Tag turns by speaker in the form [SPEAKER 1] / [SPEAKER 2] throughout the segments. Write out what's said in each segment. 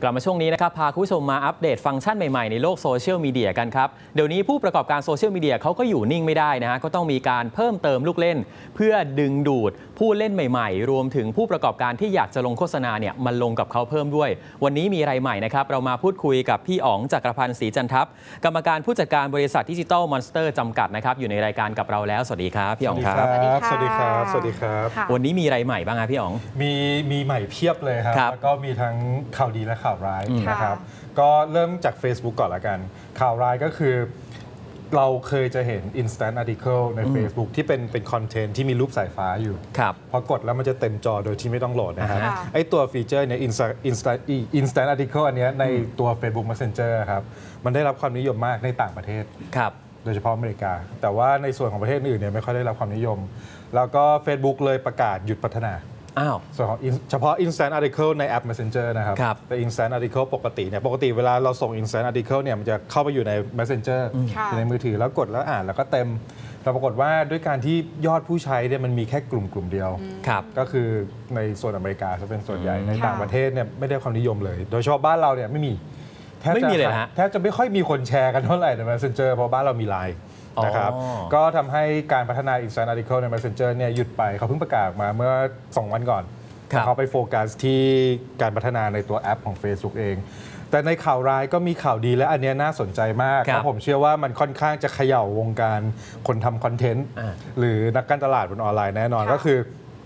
[SPEAKER 1] กลับมาช่วงนี้นะครับพาคุณผู้ชมมาอัปเดตฟังก์ชันใหม่ๆในโลกโซเชียลมีเดียกันครับเดี๋ยวนี้ผู้ประกอบการโซเชียลมีเดียเขาก็อยู่นิ่งไม่ได้นะฮะก็ต้องมีการเพิ่มเติมลูกเล่นเพื่อดึงดูดผู้เล่นใหม่ๆรวมถึงผู้ประกอบการที่อยากจะลงโฆษณาเนี่ยมันลงกับเขาเพิ่มด้วยวันนี้มีอะไรใหม่นะครับเรามาพูดคุยกับพี่อ๋องจักรพันธ์ศรีจันทัพกรรมการผู้จัดการบริษัทดิจิทัลมอนสเตอร์จำกัดนะครับอยู่ในรายการกับเราแล้วสวัสดีครับพี่อ๋องครับ
[SPEAKER 2] สวัสดีครับสวัสดีครับ
[SPEAKER 1] วันนี้มีอะไรใหม่บ้างครับพี่อ๋อง
[SPEAKER 2] มีใหม่เพียบเลยครับแล้วก็มีทั้งข่าวดีและข่าวร้ายนะครับก็เริ่มจาก Facebook ก่อนละกันข่าวร้ายก็คือเราเคยจะเห็น Instant Article ใน Facebook ที่เป็นคอนเทนต์ที่มีรูปสายฟ้าอยู่พอกดแล้วมันจะเต็มจอโดยที่ไม่ต้องโหลดนะครับไอตัวฟีเจอร์เนี่ย Instant Article อันนี้ในตัว Facebook Messenger ครับมันได้รับความนิยมมากในต่างประเทศโดยเฉพาะอเมริกาแต่ว่าในส่วนของประเทศอื่นเนี่ยไม่ค่อยได้รับความนิยมแล้วก็ Facebook เลยประกาศหยุดพัฒนาส่วนของเฉพาะ Instant Article ในแอป Messenger นะครับแต่ Instant Article ปกติเวลาเราส่ง Instant Article เนี่ยมันจะเข้าไปอยู่ใน Messenger อยู่ในมือถือแล้วกดแล้วอ่านแล้วก็เต็มแต่ปรากฏว่าด้วยการที่ยอดผู้ใช้เนี่ยมันมีแค่กลุ่มเดียวก็คือในส่วนอเมริกาจะเป็นส่วนใหญ่ในต่างประเทศเนี่ยไม่ได้ความนิยมเลยโดยเฉพาะบ้านเราเนี่ยไม่มีแทบจะไม่ค่อยมีคนแชร์กันเท่าไหร่ใน Messenger เพราะบ้านเรามี LINEนะครับก็ทำให้การพัฒนา Instant Article ใน Messenger เนี่ยหยุดไปเขาเพิ่งประกาศมาเมื่อ2 วันก่อนเขาไปโฟกัสที่การพัฒนาในตัวแอปของ Facebook เองแต่ในข่าวร้ายก็มีข่าวดีและอันนี้น่าสนใจมากเพราะผมเชื่อว่ามันค่อนข้างจะเขย่าวงการคนทำคอนเทนต์หรือนักการตลาดบนออนไลน์แน่นอนก็คือ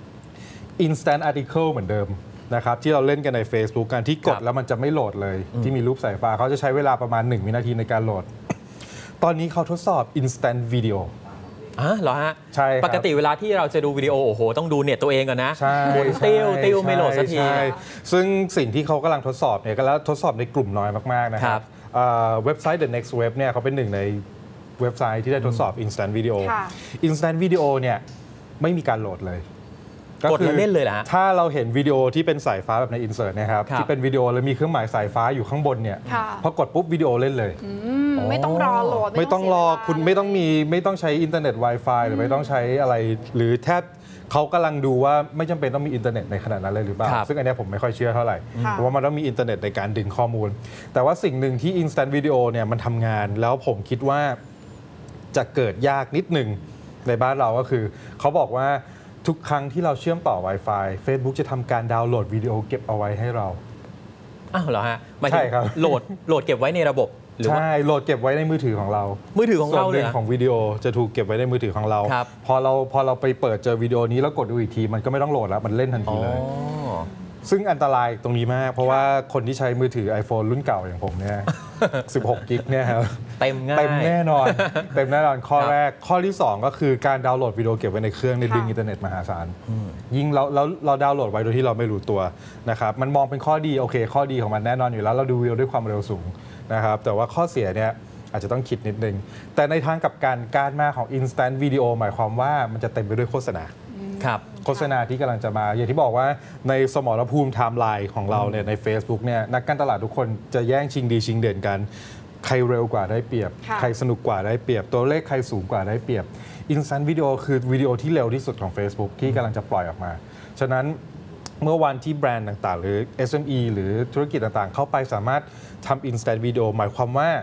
[SPEAKER 2] Instant Article เหมือนเดิมนะครับที่เราเล่นกันใน Facebook การที่กดแล้วมันจะไม่โหลดเลยที่มีรูปสายฟ้าเขาจะใช้เวลาประมาณ1 วินาทีในการโหลดตอนนี้เขาทดสอบ Instant Video
[SPEAKER 1] เหรอฮะ
[SPEAKER 2] ใช่
[SPEAKER 1] ปกติเวลาที่เราจะดูวิดีโอโอ้โหต้องดูเน็ตตัวเองก่อนนะหมุนติ้วไม่โหลดสักที
[SPEAKER 2] ซึ่งสิ่งที่เขากำลังทดสอบเนี่ยก็แล้วทดสอบในกลุ่มน้อยมากๆนะครับเว็บไซต์ The Next Web เนี่ยเขาเป็นหนึ่งในเว็บไซต์ที่ได้ทดสอบ Instant Video Instant Video เนี่ยไม่มีการโหลดเลย
[SPEAKER 1] กดเล่นเลยนะ
[SPEAKER 2] ถ้าเราเห็นวิดีโอที่เป็นสายฟ้าแบบใน Insert นะครับที่เป็นวิดีโอแล้วมีเครื่องหมายสายฟ้าอยู่ข้างบนเนี่ยพอกดปุ๊บวิดีโอเล่นเลย
[SPEAKER 3] ไม่ต้องรอโหลด
[SPEAKER 2] ไม่ต้องรอคุณไม่ต้องใช้อินเทอร์เน็ต Wi-Fi หรือไม่ต้องใช้อะไรหรือแทบเขากำลังดูว่าไม่จำเป็นต้องมีอินเทอร์เน็ตในขนาดนั้นเลยหรือเปล่าซึ่งอันนี้ผมไม่ค่อยเชื่อเท่าไหร่เพราะว่ามันต้องมีอินเทอร์เน็ตในการดึงข้อมูลแต่ว่าสิ่งหนึ่งที่ Instant Video เนี่ยมันทำงานแล้วผมคิดว่าจะเกิดยากนิดนึงในบ้านเราก็คือเขาบอกว่าทุกครั้งที่เราเชื่อมต่อ Wi-Fi Facebook จะทำการดาวน์โหลดวิดีโอเก็บเอาไว้ให้เรา
[SPEAKER 1] เหรอฮะ
[SPEAKER 2] ใช่ครับ
[SPEAKER 1] โหลดเก็บไว้ในระบบ
[SPEAKER 2] ใช่โหลดเก็บไว้ในมือถือของเรา
[SPEAKER 1] ส่วน
[SPEAKER 2] หนึ่งของวิดีโอจะถูกเก็บไว้ในมือถือของเราพอเราไปเปิดเจอวิดีโอนี้แล้วกดดูอีกทีมันก็ไม่ต้องโหลดแล้วมันเล่นทันทีเลยซึ่งอันตรายตรงนี้มากเพราะว่าคนที่ใช้มือถือ iPhone รุ่นเก่าอย่างผมเนี่ย16 กิกเนี่ยครับ
[SPEAKER 1] เต็ม
[SPEAKER 2] แน่นอนข้อแรกข้อที่2ก็คือการดาวน์โหลดวิดีโอเก็บไว้ในเครื่องในดึงอินเทอร์เน็ตมหาศาลยิ่งเราดาวน์โหลดไว้โดยที่เราไม่รู้ตัวนะครับมันมองเป็นข้อดีโอเคข้อดีของมันแน่นอนอยู่แล้วเราดูวิดีโอด้วยความเร็วสูงนะครับแต่ว่าข้อเสียเนี่ยอาจจะต้องคิดนิดนึงแต่ในทางกับการมาของ Instant Video หมายความว่ามันจะเต็มไปด้วยโฆษณาโฆษณาที่กำลังจะมาอย่างที่บอกว่าในสมรภูมิไทม์ไลน์ของเราเนี่ยใน Facebook เนี่ยนักการตลาดทุกคนจะแย่งชิงดีชิงเด่นกันใครเร็วกว่าได้เปรียบใครสนุกกว่าได้เปรียบตัวเลขใครสูงกว่าได้เปรียบ Instant Video คือวิดีโอที่เร็วที่สุดของ Facebook ที่กำลังจะปล่อยออกมาฉะนั้นเมื่อวันที่แบรนด์ต่างๆหรือ SME หรือธุรกิจต่างๆเข้าไปสามารถทำ Instant Video หมายความว่า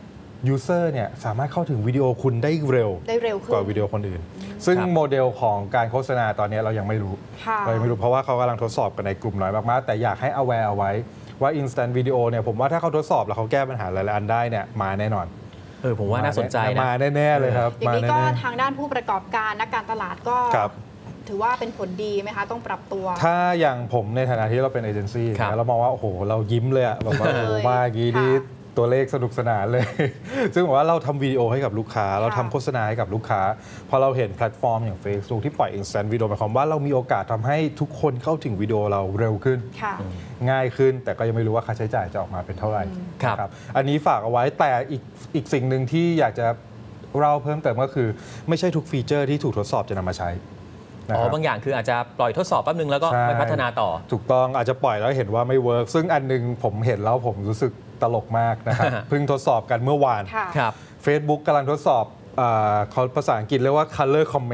[SPEAKER 2] User เนี่ยสามารถเข้าถึงวิดีโอคุณได้เร็วกว่าวิดีโอคนอื่นซึ่งโมเดลของการโฆษณาตอนนี้เรายังไม่รู้เพราะว่าเขากำลังทดสอบกันในกลุ่มน้อยมากๆแต่อยากให้ aware เอาไว้ว่า Instant Video เนี่ยผมว่าถ้าเขาทดสอบแล้วเขาแก้ปัญหาหลายๆอันได้เนี่ยมาแน่นอน
[SPEAKER 1] ผมว่าน่าสนใจนะ
[SPEAKER 2] มาแน่ๆเลยครับ
[SPEAKER 3] อย่างนี้ก็ทางด้านผู้ประกอบการนักการตลาดก็ถือว่าเป็นผลดีไหมคะต้องปรับตัว
[SPEAKER 2] ถ้าอย่างผมในฐานะที่เราเป็นเอเจนซี่เรามองว่าโอ้โหเรายิ้มเลยอะแบบว่าโอ้โหมาอย่างนี้ดีตัวเลขสนุกสนานเลยซึ่งบอกว่าเราทำวิดีโอให้กับลูกค้าเราทำโฆษณาให้กับลูกค้าพอเราเห็นแพลตฟอร์มอย่าง Facebook ที่ปล่อย Instant Video หมายความว่าเรามีโอกาสทำให้ทุกคนเข้าถึงวิดีโอเราเร็วขึ้นง่ายขึ้นแต่ก็ยังไม่รู้ว่าค่าใช้จ่ายจะออกมาเป็นเท่าไหร่ครับอันนี้ฝากเอาไว้แต่อีกสิ่งหนึ่งที่อยากจะเล่าเพิ่มเติมก็คือไม่ใช่ทุกฟีเจอร์ที่ถูกทดสอบจะนำมาใช้
[SPEAKER 1] บางอย่างคืออาจจะปล่อยทดสอบแป๊บนึงแล้วก็ไปพัฒนาต่อ
[SPEAKER 2] ถูกต้องอาจจะปล่อยแล้วเห็นว่าไม่เวิร์กซึ่งอันนึงผมเห็นแล้วผมรู้สึกตลกมากนะครับ เพิ่งทดสอบกันเมื่อวาน Facebook กำลังทดสอบเขาภาษาอังกฤษเรียกว่า color comment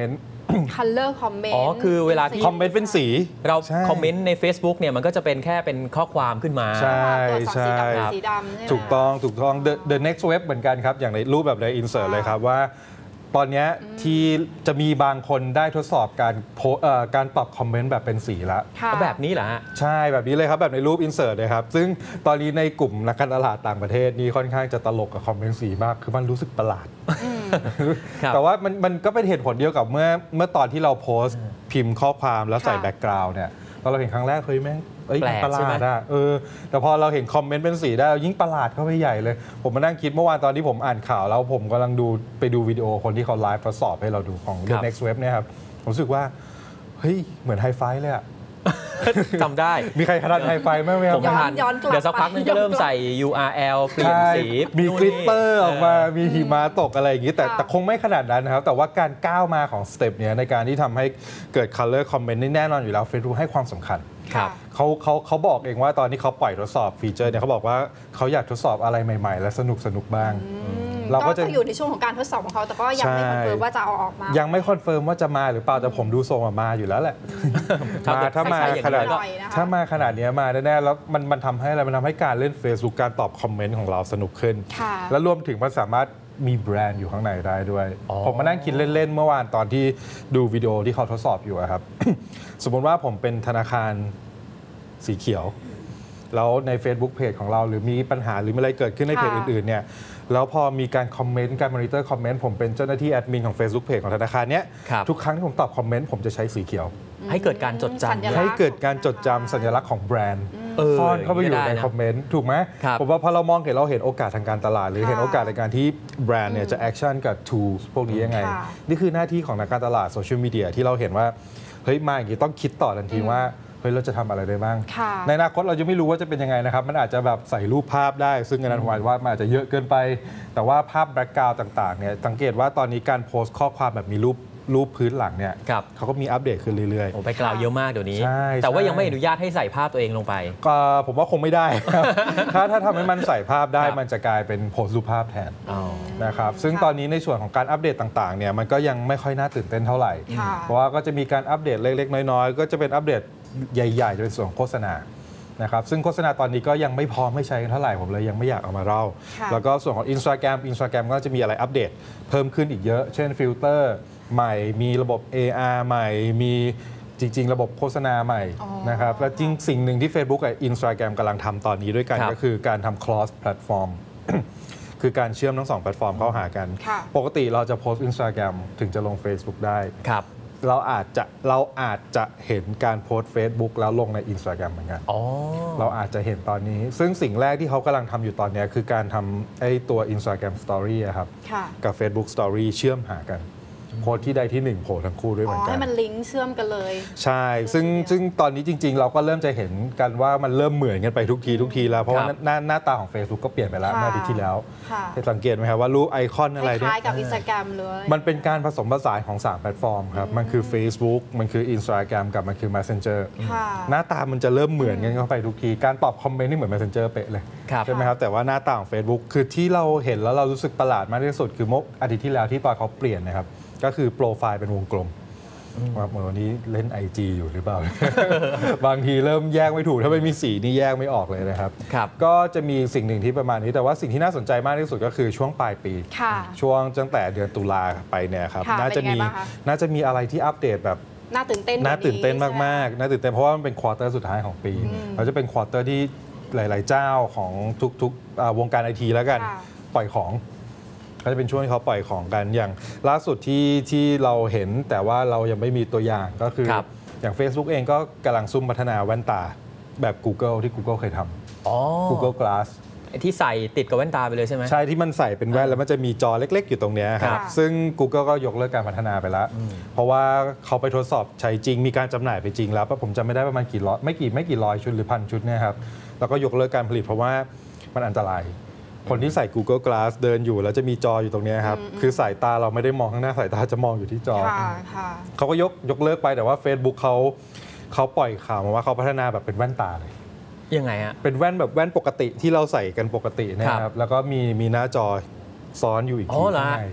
[SPEAKER 3] color comment
[SPEAKER 1] อ๋อคือเวลาที่
[SPEAKER 2] คอมเมนต์เป็นสี
[SPEAKER 1] เรา
[SPEAKER 2] ใช่
[SPEAKER 1] คอมเมนต์ใน Facebook เนี่ยมันก็จะเป็นแค่เป็นข้อความขึ้นมา
[SPEAKER 2] ใช่
[SPEAKER 3] ตัวอักษรสีดำเป็นสีดำใช่ไหม
[SPEAKER 2] ถูกต้อง The Next Web เหมือนกันครับ อย่างในรูปแบบใน insert เลยครับว่า ตอนเนี้ยที่จะมีบางคนได้ทดสอบการปรับคอมเมนต์แบบเป็นสีแล้ว
[SPEAKER 3] ค่ะ
[SPEAKER 1] แบบนี้เหรอฮะ
[SPEAKER 2] ใช่แบบนี้เลยครับ แบบในรูป insert เลยครับ ซึ่งตอนนี้ในกลุ่มนักการตลาดต่างประเทศนี่ค่อนข้างจะตลกกับคอมเมนต์สีมาก คือมันรู้สึกประหลาด
[SPEAKER 1] ครับ
[SPEAKER 2] แต่ว่ามันก็เป็นเหตุผลเดียวกับเมื่อตอนที่เราโพสต์พิมพ์ข้อความแล้วใส่
[SPEAKER 3] ค่ะ
[SPEAKER 2] แบ็กกราวด์เนี่ยตอนเราเห็นครั้งแรกเฮ้ยแม่งมันประห
[SPEAKER 1] ใช่
[SPEAKER 2] ลา
[SPEAKER 1] ไหม
[SPEAKER 2] ดอะแต่พอเราเห็นคอมเมนต์เป็นสีได้เรายิ่งประหลาดเข้าไปใหญ่เลย ผมมานั่งคิดเมื่อวานตอนที่ผมอ่านข่าวแล้วผมกำลังไปดูวิดีโอคนที่เขาไลฟ์ทดสอบให้เราดูของ The Next Web เนี่ยครับผมรู้สึกว่าเฮ้ยเหมือนไฮไฟว์เลยอะ
[SPEAKER 1] จำได้
[SPEAKER 2] มีใครทันไฮไฟว์ไหมครับ
[SPEAKER 1] ผมไม่ทัน
[SPEAKER 3] ย้อนกลับ
[SPEAKER 1] เดี๋ยวสักพักนึงก็เริ่มใส่ URL เปลี่ยน
[SPEAKER 2] ใช่
[SPEAKER 1] สี
[SPEAKER 2] มี
[SPEAKER 1] นู่น
[SPEAKER 2] กลิต
[SPEAKER 1] นี่
[SPEAKER 2] เตอร์ออกมา มีหิมะตกอะไรอย่างนี้ แต่
[SPEAKER 3] ค่ะ
[SPEAKER 2] แต่คงไม่ขนาดนั้นนะครับ แต่ว่าการก้าวมาของสเต็ปเนี้ยในการที่ทำให้เกิด color comment นี่แน่นอนอยู่แล้ว Facebook ให้ความสำคัญ
[SPEAKER 1] ครับ
[SPEAKER 2] เขาบอกเองว่าตอนที่เขาปล่อยทดสอบฟีเจอร์เนี่ยเขาบอกว่าเขาอยากทดสอบอะไรใหม่ๆ และสนุกบ้าง เราก็จะ
[SPEAKER 3] อยู่ในช่วงของการทดสอบของเขาแต่ก็ยังไม่คอนเฟิร์มว่าจะเอาออกมา
[SPEAKER 2] ยังไม่คอนเฟิร์มว่าจะมาหรือเปล่าแต่ผมดูทรงอะมาอยู่แล้วแหละ
[SPEAKER 1] ครับ
[SPEAKER 2] ถ้ามา
[SPEAKER 1] ใช่ๆอย่าง
[SPEAKER 2] ขนาด
[SPEAKER 1] นั้นก็
[SPEAKER 2] ถ้ามาขนาดเนี้ยมาแน่ๆแล้วมันทำให้อะไรมันทำให้การเล่น Facebook การตอบคอมเมนต์ของเราสนุกขึ้น
[SPEAKER 3] ค่ะ
[SPEAKER 2] แล้วรวมถึงมันสามารถมีแบรนด์อยู่ข้างในได้ด้วย
[SPEAKER 1] อ๋อ
[SPEAKER 2] ผมมานั่งคิดเล่น ๆ เมื่อวานตอนที่ดูวิดีโอที่เขาทดสอบอยู่อะครับ สมมติว่าผมเป็นธนาคารสีเขียว แล้วใน Facebook Page ของเราหรือมีปัญหาหรือมีอะไรเกิดขึ้นในเพจ
[SPEAKER 3] ค่ะ
[SPEAKER 2] อื่น ๆ เนี่ย แล้วพอมีการคอมเมนต์การมอนิเตอร์คอมเมนต์ผมเป็นเจ้าหน้าที่แอดมินของ Facebook Page ของธนาคารเนี้ย
[SPEAKER 1] ครับ
[SPEAKER 2] ทุกครั้งที่ผมตอบคอมเมนต์ผมจะใช้สีเขียว
[SPEAKER 1] ให้เกิดการจด
[SPEAKER 3] สัญ
[SPEAKER 1] จำ
[SPEAKER 3] ลักษณ์
[SPEAKER 2] ให้เกิดการจดจำสัญลักษณ์ของแบรนด์ ซ่อนเข้าไปอยู่ใน
[SPEAKER 1] ได้นะ
[SPEAKER 2] คอมเมนต์ถูกไหม
[SPEAKER 1] ครับ
[SPEAKER 2] ผมว่าพอเรามองเห็นเราเห็นโอกาสทางการตลาด หรือ
[SPEAKER 3] ค่ะ
[SPEAKER 2] เห็นโอกาสในการที่แบรนด์เนี่ยจะแอคชั่นกับ tools พวกนี้ยังไง
[SPEAKER 3] ค่ะ
[SPEAKER 2] นี่คือหน้าที่ของนักการตลาดโซเชียลมีเดียที่เราเห็นว่าเฮ้ยมาอย่างนี้ต้องคิดต่อทันทีว่าเฮ้ยเราจะทำอะไรได้บ้าง
[SPEAKER 3] ค่ะ
[SPEAKER 2] ในอนาคตเราจะไม่รู้ว่าจะเป็นยังไงนะครับ มันอาจจะแบบใส่รูปภาพได้ ซึ่งอันนั้นผมว่ามันอาจจะเยอะเกินไป แต่ว่าภาพแบ็กกราวด์ต่างๆเนี่ยสังเกตว่าตอนนี้การโพสต์ข้อความแบบมีรูปพื้นหลังเนี่ย
[SPEAKER 1] ครับ
[SPEAKER 2] เขาก็มีอัปเดตขึ้นเรื่อย
[SPEAKER 1] โอ้ไปกล่าวเยอะมากเดี๋ยวนี้
[SPEAKER 2] ใช่
[SPEAKER 1] แต่ว่า
[SPEAKER 2] ใช่
[SPEAKER 1] ยังไม่อนุญาตให้ใส่ภาพตัวเองลงไป
[SPEAKER 2] ๆก็ผมว่าคงไม่ได้ ถ้าทำให้มันใส่ภาพได้
[SPEAKER 1] ครับ
[SPEAKER 2] มันจะกลายเป็นโพสต์รูปภาพแทน
[SPEAKER 1] อ๋อ
[SPEAKER 2] นะครับซึ่งตอนนี้ในส่วนของการอัปเดตต่างๆเนี่ยมันก็ยังไม่ค่อยน่าตื่นเต้นเท่าไหร่
[SPEAKER 3] ค่ะ
[SPEAKER 2] เพราะว่าก็จะมีการอัปเดตเล็กๆน้อยๆก็จะเป็นอัปเดตใหญ่ๆจะเป็นส่วนของโฆษณานะครับซึ่งโฆษณาตอนนี้ก็ยังไม่พร้อมให้ใช้กันเท่าไหร่ผมเลยยังไม่อยากเอามาเล่า
[SPEAKER 3] ค่ะ
[SPEAKER 2] แล้วก็ส่วนของ Instagram ก็จะมีอะไรอัปเดตเพิ่มขึ้นอีกเยอะ เช่นฟิลเตอร์ใหม่มีระบบ AR ใหม่มีจริง ๆ ระบบโฆษณาใหม่
[SPEAKER 3] อ๋อ
[SPEAKER 2] นะครับและจริงสิ่งหนึ่งที่ Facebook กับ Instagram กำลังทำตอนนี้ด้วยกัน
[SPEAKER 1] ครับ
[SPEAKER 2] ก็คือการทำ cross platform คือการเชื่อมทั้งสองแพลตฟอร์มเข้าหากัน
[SPEAKER 3] ค่ะ
[SPEAKER 2] ปกติเราจะโพสต์ Instagram ถึงจะลง Facebook ได้
[SPEAKER 1] ครับ
[SPEAKER 2] เราอาจจะเห็นการโพสต์ Facebook แล้วลงใน Instagram เหมือนกัน
[SPEAKER 1] อ๋อ
[SPEAKER 2] เราอาจจะเห็นตอนนี้ ซึ่งสิ่งแรกที่เขากำลังทำอยู่ตอนนี้คือการทำไอ้ตัว Instagram Story อะครับ
[SPEAKER 3] ค่ะ
[SPEAKER 2] กับ Facebook Story เชื่อมหากัน โพสต์ที่ใดที่หนึ่งโผล่ทั้งคู่ด้วยเหมือนกั
[SPEAKER 3] ให้
[SPEAKER 2] น
[SPEAKER 3] มันลิงก์เชื่อมกันเลย
[SPEAKER 2] ใช่ ซึ่งตอนนี้จริง ๆ เราก็เริ่มจะเห็นกันว่ามันเริ่มเหมือนกันไปทุกทีแล้ว เพราะว่า
[SPEAKER 1] ครับ
[SPEAKER 2] หน้าตาของ Facebook ก็เปลี่ยนไปแล้ว
[SPEAKER 3] ค่ะ
[SPEAKER 2] เมื่ออาทิตย์ที่แล้ว
[SPEAKER 3] ค่ะ
[SPEAKER 2] ได้สังเกตไหมครับว่ารูปไอคอนอะไร
[SPEAKER 3] ค
[SPEAKER 2] เนี่ย
[SPEAKER 3] ล้ายๆกับ Instagram เลย
[SPEAKER 2] มันเป็นการผสมผสานของ 3 แพลตฟอร์มครับ มันคือ Facebook มันคือ Instagram กับมันคือ Messenger
[SPEAKER 3] ค่ะ
[SPEAKER 2] หน้าตามันจะเริ่มเหมือนกันเข้าไปทุกที การตอบคอมเมนต์นี่เหมือน Messenger เป๊ะเลย
[SPEAKER 1] ครับ
[SPEAKER 2] ใช่ไหมครับ แต่ว่าหน้าตาของ Facebook คือที่เราเห็นแล้วเรารู้สึกประหลาดมากที่สุดคือเมื่ออาทิตย์ที่แล้วที่ตอนเขาเปลี่ยนนะครับ ก็คือโปรไฟล์เป็นวงกลมว่าวันนี้เล่น IG อยู่หรือเปล่า บางทีเริ่มแยกไม่ถูกถ้าไม่มีสีนี่แยกไม่ออกเลยนะครับ
[SPEAKER 1] ครับ
[SPEAKER 2] ก็จะมีสิ่งหนึ่งที่ประมาณนี้แต่ว่าสิ่งที่น่าสนใจมากที่สุดก็คือช่วงปลายปี
[SPEAKER 3] ค่ะ
[SPEAKER 2] ช่วงตั้งแต่เดือนตุลาไปเนี่ยครับ
[SPEAKER 3] ค่ะ
[SPEAKER 2] น่าจะ
[SPEAKER 3] เป็น
[SPEAKER 2] มี
[SPEAKER 3] ไงบ้างคะ
[SPEAKER 2] น่าจะมีอะไรที่อัปเดตแบบ
[SPEAKER 3] น่าตื่นเต้น
[SPEAKER 2] น่าตื่นเต้น
[SPEAKER 3] ใช่ไห
[SPEAKER 2] มากๆน่าตื่นเต้นเพราะว่ามันเป็นควอเตอร์สุดท้ายของปีเราจะเป็นควอเตอร์ที่หลาย ๆ เจ้าของทุกวงการไอทีแล้วกัน
[SPEAKER 3] ค่ะ
[SPEAKER 2] ปล่อยของก็จะเป็นช่วงที่เขาปล่อยของกันอย่างล่าสุดที่เราเห็นแต่ว่าเรายังไม่มีตัวอย่างก็คือ
[SPEAKER 1] ครับ
[SPEAKER 2] อย่าง Facebook เองก็กำลังซุ่มพัฒนาแว่นตาแบบ Google ที่ Google เคยท
[SPEAKER 1] อ๋อ
[SPEAKER 2] ำ Google Glass
[SPEAKER 1] ไอ้ที่ใส่ติดกับแว่นตาไปเลยใช่ไหม
[SPEAKER 2] ใช่ที่มันใส่เป็นแว่นแล้วมันจะมีจอเล็ก ๆ อยู่ตรงเนี้ยค
[SPEAKER 1] ครั
[SPEAKER 2] รับบ ซึ่ง Google ก็ยกเลิกการพัฒนาไปแล้ว เพราะว่าเขาไปทดสอบใช้จริงมีการจำหน่ายไปจริงแล้วผมจำไม่ได้ประมาณกี่ร้อยไม่กี่ร้อยชุดหรือพันชุดเนี่ยครับแล้วก็ยกเลิกการผลิตเพราะว่ามันอันตราย คนที่ใส่ Google Glass เดินอยู่แล้วจะมีจออยู่ตรงเนี้ยครับคือสายตาเราไม่ได้มองข้างหน้าสายตาจะมองอยู่ที่จอ
[SPEAKER 3] ค่ะค่ะ
[SPEAKER 2] เขาก็ยกเลิกไปแต่ว่า Facebook เขาปล่อยข่าวมาว่าเขาพัฒนาแบบเป็นแว่นตาเลย
[SPEAKER 1] ยังไงฮะ
[SPEAKER 2] เป็นแว่นแบบแว่นปกติที่เราใส่กันปกติเนะค
[SPEAKER 1] ครั
[SPEAKER 2] รับบ แล้วก็มีหน้าจอซ้อนอยู่อีก
[SPEAKER 1] อ๋
[SPEAKER 2] ที
[SPEAKER 1] อเหรอ
[SPEAKER 2] ข้างใน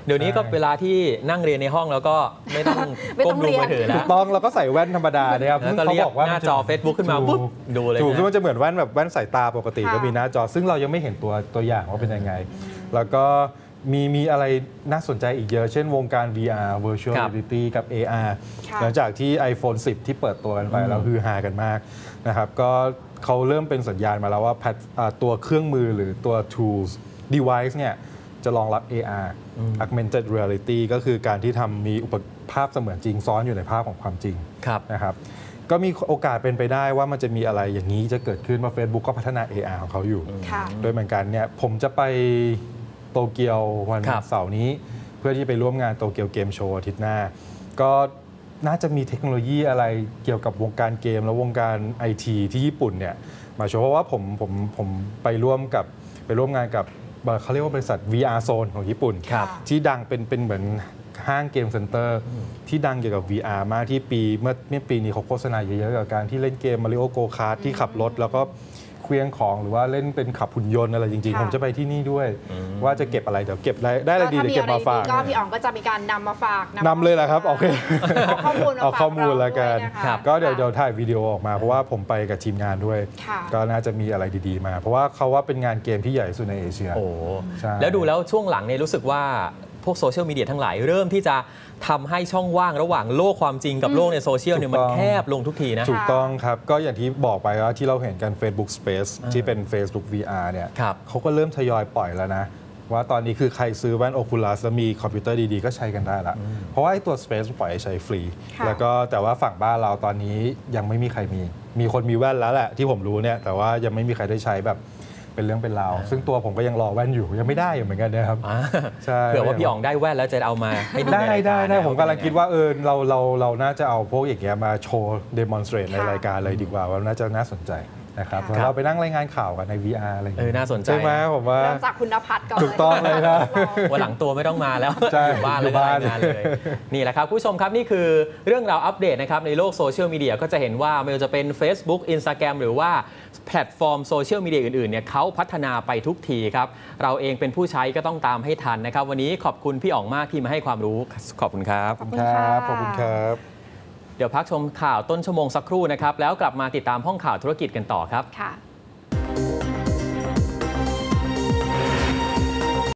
[SPEAKER 1] เดี๋ยวนี้ก็เวลาที่นั่งเรียนในห้องแล้วก็ไม่ต้อง
[SPEAKER 3] ไม่ต้
[SPEAKER 1] ก้
[SPEAKER 3] อง
[SPEAKER 1] มดู
[SPEAKER 3] เรียน
[SPEAKER 1] มือถือแล้
[SPEAKER 2] ถู
[SPEAKER 1] ว
[SPEAKER 2] กต้องเราก็ใส่แว่นธรรมดาเนี่ยครับ
[SPEAKER 1] แล้วก็
[SPEAKER 2] เขา
[SPEAKER 1] เรียก
[SPEAKER 2] บอกว่า
[SPEAKER 1] หน้าจอ Facebook ขึ้นมาปุ๊บดูเลย
[SPEAKER 2] ถูก
[SPEAKER 1] นะ
[SPEAKER 2] ซึ่งมันจะเหมือนแว่นแบบแว่นสายตาปกติ
[SPEAKER 3] ค่ะ
[SPEAKER 2] ก็มีหน้าจอ ซึ่งเรายังไม่เห็นตัวอย่างว่าเป็นยังไง แล้วก็มีอะไรน่าสนใจอีกเยอะ เช่นวงการ VR Virtual
[SPEAKER 1] ครับ
[SPEAKER 2] Reality กับ AR
[SPEAKER 3] ค่ะ
[SPEAKER 2] หลังจากที่ iPhone 10 ที่เปิดตัวกันไปแล้วฮือฮากันมากนะครับก็เขาเริ่มเป็นสัญญาณมาแล้วว่าตัวเครื่องมือหรือตัว tools device เนี่ยจะรองรับ AR Augmented Reality ก็คือการที่มีภาพเสมือนจริงซ้อนอยู่ในภาพของความจริง
[SPEAKER 1] ครับ
[SPEAKER 2] นะครับก็มีโอกาสเป็นไปได้ว่ามันจะมีอะไรอย่างนี้จะเกิดขึ้นว่า Facebook ก็พัฒนา AR ของเขาอยู่
[SPEAKER 3] ค่ะ
[SPEAKER 2] โดยเหมือนกันเนี่ยผมจะไปโตเกียววัน
[SPEAKER 1] ครับ
[SPEAKER 2] เสาร์นี้ เพื่อที่ไปร่วมงานโตเกียวเกมโชว์อาทิตย์หน้า ก็น่าจะมีเทคโนโลยีอะไรเกี่ยวกับวงการเกมและวงการ IT ที่ญี่ปุ่นเนี่ยมาโชว์เพราะว่าผมไปร่วมงานกับเขาเรียกว่าบริษัท VR Zone ของญี่ปุ่น
[SPEAKER 1] ครับ
[SPEAKER 2] ที่ดังเป็นเหมือนห้างเกมเซ็นเตอร์ที่ดังเกี่ยวกับ VR มากที่เมื่อปีนี้เขาโฆษณาเยอะๆกับการที่เล่นเกม Mario Go Kart ที่ขับรถแล้วก็เคลื่องของหรือว่าเล่นเป็นขับหุ่นยนต์อะไรจริงๆ
[SPEAKER 3] ค่ะ
[SPEAKER 2] ผมจะไปที่นี่ด้วย ว่าจะเก็บอะไรเดี๋ยวเก็บได้อะไรดีเดี๋ยวเก็บมาฝาก
[SPEAKER 3] ก็พี่อ๋องก็จะมีการนำมาฝาก
[SPEAKER 2] นำเลยแหละครับโอเค
[SPEAKER 3] เอาข้อมูลมา
[SPEAKER 2] เอา
[SPEAKER 3] ฝาก
[SPEAKER 2] ข้อมูลแล้วกัน
[SPEAKER 3] เราด้วยนะคะ
[SPEAKER 1] ครับ
[SPEAKER 2] ก็เดี๋ยวถ่ายวิดีโอออกมาเพราะว่าผมไปกับทีมงานด้วย
[SPEAKER 3] ค่ะ
[SPEAKER 2] ก็น่าจะมีอะไรดีๆมา เพราะว่าเขาว่าเป็นงานเกมที่ใหญ่สุดในเอเชีย
[SPEAKER 1] โอ้
[SPEAKER 2] ใช่
[SPEAKER 1] แล้วดูแล้วช่วงหลังเนี่ยรู้สึกว่าพวกโซเชียลมีเดียทั้งหลายเริ่มที่จะทำให้ช่องว่างระหว่างโลกความจริงกับโลกในโซเชียลเนี่ยมันแคบลงทุกทีนะ
[SPEAKER 2] ถูกต้องครับ ก็อย่างที่บอกไปว่าที่เราเห็นกัน Facebook Space ที่เป็น Facebook VR เนี่ย
[SPEAKER 1] ครับ
[SPEAKER 2] เขาก็เริ่มทยอยปล่อยแล้วนะ ว่าตอนนี้คือใครซื้อแว่น Oculus แล้วมีคอมพิวเตอร์ดีๆ ก็ใช้กันได้ละ เพราะว่าไอ้ตัว Space ปล่อยให้ใช้ฟรี
[SPEAKER 3] ค่ะ
[SPEAKER 2] แล้วก็แต่ว่าฝั่งบ้านเราตอนนี้ยังไม่มีใครมีคนมีแว่นแล้วแหละที่ผมรู้เนี่ยแต่ว่ายังไม่มีใครได้ใช้แบบเป็นเรื่องเป็นราวซึ่งตัวผมก็ยังรอแว่นอยู่ยังไม่ได้อยู่เหมือนกันนะครับ
[SPEAKER 1] อ่า
[SPEAKER 2] ใช่
[SPEAKER 1] เผื่อว่าพี่อ๋องได้แว่นแล้วจะเอามาให้ดูใน
[SPEAKER 2] ได้
[SPEAKER 1] รายการ
[SPEAKER 2] ได้
[SPEAKER 1] นะ
[SPEAKER 2] ผมกำลังคิดว่าเราน่าจะเอาพวกอย่างเงี้ยมาโชว์ demonstrate ใน
[SPEAKER 3] ค่ะ
[SPEAKER 2] รายการเลยดีกว่าว่าน่าจะน่าสนใจนะครับ
[SPEAKER 1] ครับ
[SPEAKER 2] เราไปนั่งรายงานข่าวกันใน VR อะไรอย่าง
[SPEAKER 1] เอ
[SPEAKER 2] เงี้
[SPEAKER 1] อย น่าสนใจ
[SPEAKER 2] ใช่ไหมผมว่า
[SPEAKER 3] เริ่มจากคุณนภัสก่อน
[SPEAKER 2] ถูกต้องเลยนะ
[SPEAKER 1] วันหลังตัวไม่ต้องมาแล้ว
[SPEAKER 2] ใช่
[SPEAKER 1] อยู่บ้าน
[SPEAKER 2] อยู่
[SPEAKER 1] เลย
[SPEAKER 2] บ้าน
[SPEAKER 1] รายงานเลย นี่แหละครับผู้ชมครับนี่คือเรื่องราวอัปเดตนะครับในโลกโซเชียลมีเดียก็จะเห็นว่าไม่ว่าจะเป็น Facebook Instagram หรือว่าแพลตฟอร์มโซเชียลมีเดียอื่นๆเนี่ยเขาพัฒนาไปทุกทีครับ เราเองเป็นผู้ใช้ก็ต้องตามให้ทันนะครับ วันนี้ขอบคุณพี่อ๋องมากที่มาให้ความรู้ขอบคุณครับ
[SPEAKER 3] ขอบคุณค่ะ
[SPEAKER 2] ขอบคุณครับ
[SPEAKER 1] เดี๋ยวพักชมข่าวต้นชั่วโมงสักครู่นะครับแล้วกลับมาติดตามห้องข่าวธุรกิจกันต่อครับ
[SPEAKER 3] ค่ะ